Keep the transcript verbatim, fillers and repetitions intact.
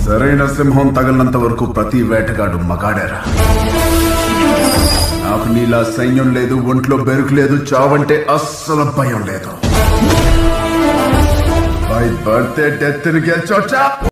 సరైన సింహం తగిలినంత వరకు ప్రతి వేటగాడు మగాడేరా. నాకు నీలా సైన్యం లేదు, ఒంట్లో బెరుకు లేదు, చావంటే అస్సలు భయం లేదు. బై బర్త్డే డెత్ ని గెలిచొచ్చా.